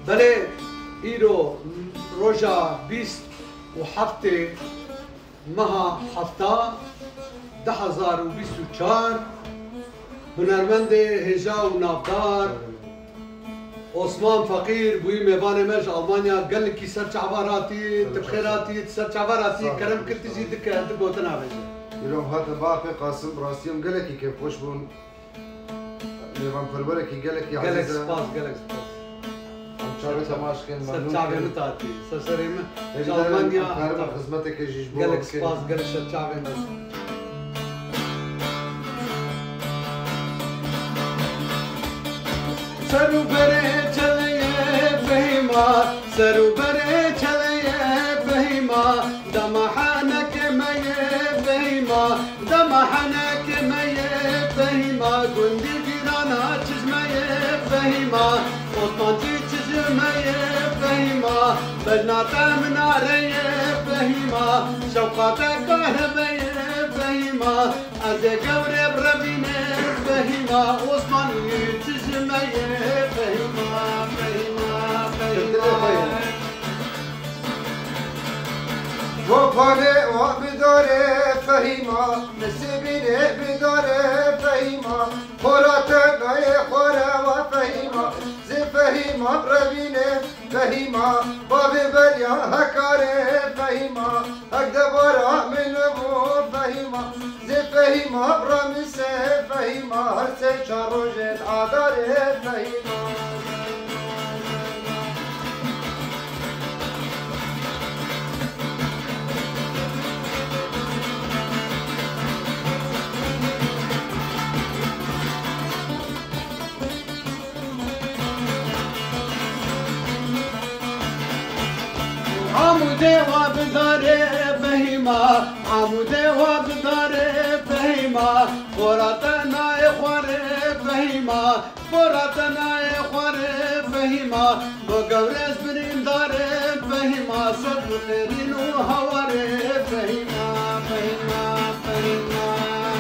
بله ایرو روژا 27 ماه هفته 2024 هنرمند هجا و نافدار عثمان فقیر بوی میوان مج آلمانیا گل کی سر چعباراتی تبخیراتی سر چعباراتی کرم کرتی زی دک دگوتن آویزه يروم هذا باقي قاسم راسيوم قال لك كيف خوش بون نظام فربرك قال لك يا گلک عزيز سپاس گلک سپاس شاري تماش كان سر چعبه نتاتی سر سریم آلمانيا آلمانیا خدمتك يجيش بون گلک سپاس گلک سر چعبه مج سرو بره چلیه فهیما سرو بره چلیه فهیما دمحانک میه فهیما دمحانک میه فهیما گندی گیرانا چشمیه فهیما اوتانتی چشمیه فهیما بجناتا مناریه فهیما شوقاتا کهربیه فهیما از گوره بربینه فهیما عثمانی چشمیه فهیما فهیما فهیما وفانه وبداره فهيما نسيبينه بداره فهيما خورات ناي خورا وفهيما زي فهيما بربينه فهيما بابي بريا هكاره فهيما هكدبارا من ابو فهيما زي فهيما برمسه فهيما هرسه شاروجت عداره فهيما عموده وابداره فهیما عموده وابداره فهیما فراتنا خواره فهیما فراتنا خواره فهیما بگورز بریم داره فهیما صد خیرین و هواره فهیما فهیما فهیما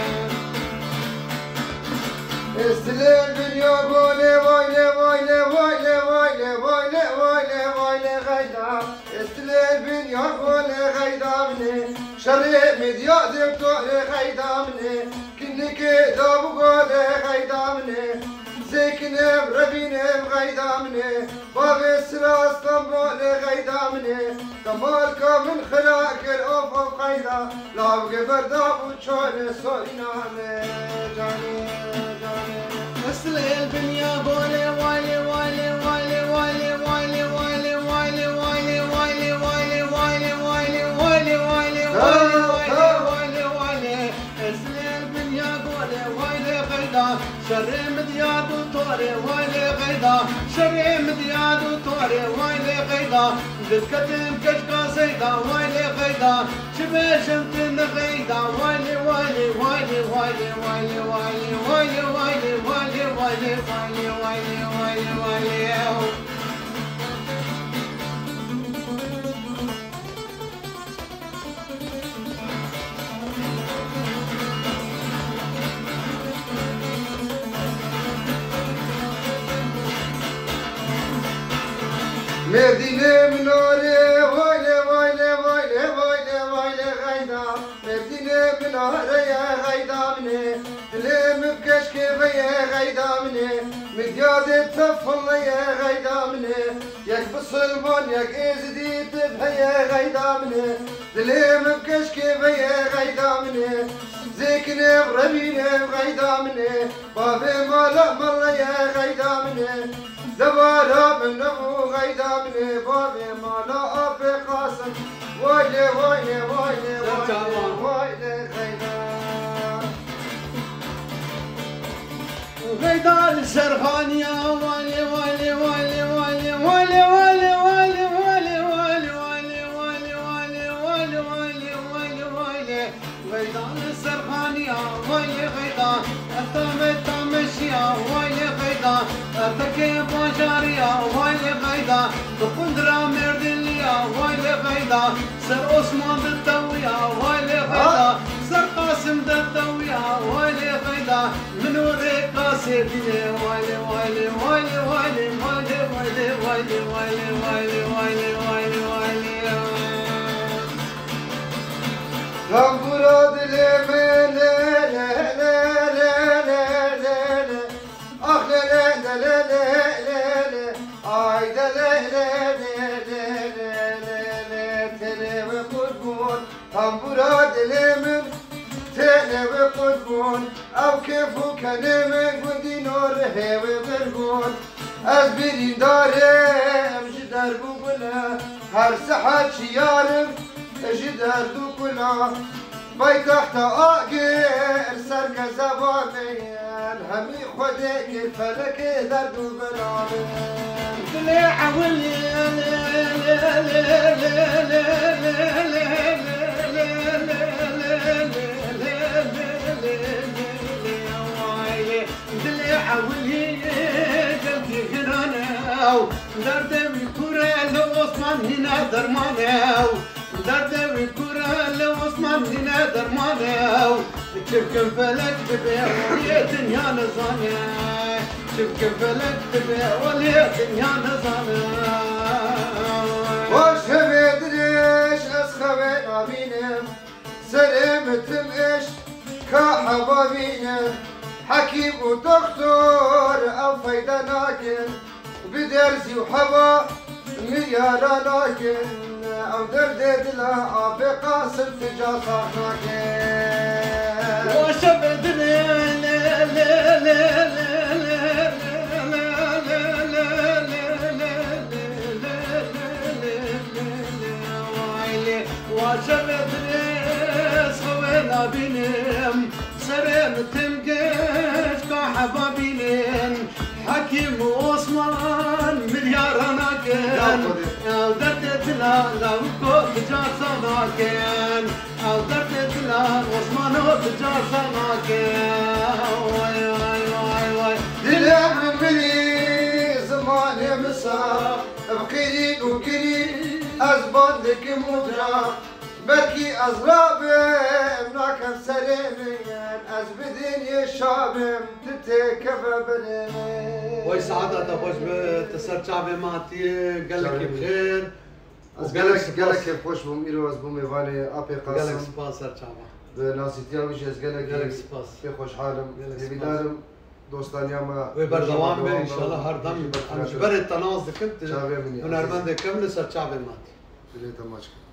استلال دنيا بولي ويلي ويلي ويلي ويلي ويلي ويلي ويلي غيدا استلال دنيا بولي غيدا مني شري مديا دكتور غيدا مني كنك دابو قولي غيدا مني زيكني بربيني غيدا مني بابي سلا اسطنبول غيدا مني كمالك من خلاك الأوف غيدا لا بقى برداب وشوني سورينا جاني استلال بنيا بولي وايلي وايلي وايلي وايلي وايلي وايلي وايلي وايلي وايلي وايلي وايلي وايلي وايلي وايلي وايلي وايلي استلال بنيا بولي وايلي غيدا شري مدياد وطوري وايلي غيدا شري مدياد وطوري وايلي غيدا دسكتم كشكا زيدا وايلي غيدا شباش انت غيدا وايلي وايلي وايلي وايلي وايلي وايلي وايلي وايلي وايلي وايلي وايلي وايلي وايلي مدينة منورة ويلي ويلي ويلي ويلي ويلي غيدا مدينة منورة يا غيدا مني تلم بكشك يا غيدا مني مدياد تفل يا غيدا مني ياك بالصلبون ياك ازدي تبها يا غيدا مني تلم بكشك يا غيدا مني زيكني بربيني غيدا مني بابي مالا مالا يا غيدا مني زوارا من نبو غيدا مني بابي مالا أبي قاسم ويلي ويلي ويلي ويلي ويلي غيدا غيدا السرخانية والي والي والي والي والي والي والي والي والي والي والي والي والي والي والي غيدا السرخانية والي غيدا التمشية والي غيدا ارتكي بجارية والي غيدا بقندرة مردلية والي غيدا سر عثمان بالتوية والي غيدا سر قاسم بالتوية والي غيدا منو ريك قاسم والي والي والي والي والي والي والي ويلي ويلي ويلي ويلي ويلي ويلي tambura dilime le le le le le le le ah le le le le le le ay de le le le le le le le tele ve kutbun tambura dilimin tele ve kutbun av kefu kelimin gudinor heve vergun az birin darem jidar bu bula her sahat şiyarim اجدر دو كلا باي تحت اقر سرك زبانين همي خدك الفلك درد بلامين طلع ولي درد الكرة لو عثمان هنا درمانه درد الكرة لو عثمان هنا درمانه شبك فلك تبيع ولي دنيا نظامه شبك فلك تبيع ولي دنيا نظامه وش بدريش اسخبي نابينم سلامتم ايش كحبابينم حكيم ودكتور او فايدة ناكن بدرسي وحبا مليارة لكن او درد دلا ابي قاسم تجاسة ناكن وش بدري خوينا بينهم سلامتهم كيف كحبابينهم حكيم وعثمان مليار انا كان او درت لا لو كنت جاسنا كان او درت لا عثمان جاسنا كان واي واي واي واي دلع مني زمان مسار بقرين وقرين ازبان لك مدرا بلكي ازرابي مناكم سليمين ازبدين يشابم تتكفى بليمين وي سعادة تبوش بتسر شعبي ماتي قال لك بخير قالك خوش بوم ایرو از بوم ایوانی آپی قال لك قاسم سپاس سر شعبه به ناسیتی هاویش از قالك سپاس به خوشحالم قالك نمیدارم دوستانیاما وبردوام به ان شاء الله هر دم جبرت تناص كنت شعبي مني ونرمند كمل سر شعبي ماتي بلیت ماچ